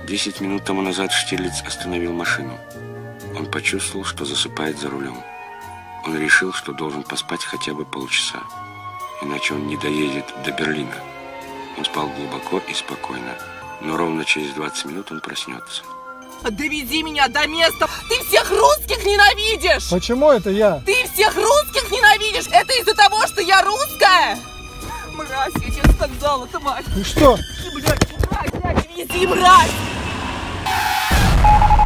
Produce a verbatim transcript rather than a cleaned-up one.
Десять минут тому назад Штирлиц остановил машину. Он почувствовал, что засыпает за рулем. Он решил, что должен поспать хотя бы полчаса, иначе он не доедет до Берлина. Он спал глубоко и спокойно, но ровно через двадцать минут он проснется. Довези меня до места! Ты всех русских ненавидишь! Почему это я? Ты всех русских ненавидишь! Это из-за того, что я русская? Мразь, я тебе сказала, ты мать! Ты что? Блядь, мразь, блядь, вези, мразь!